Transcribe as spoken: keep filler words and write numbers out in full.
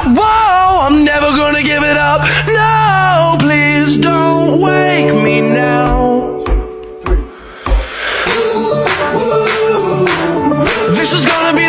Whoa, I'm never gonna give it up. No, please don't wake me now. This is gonna be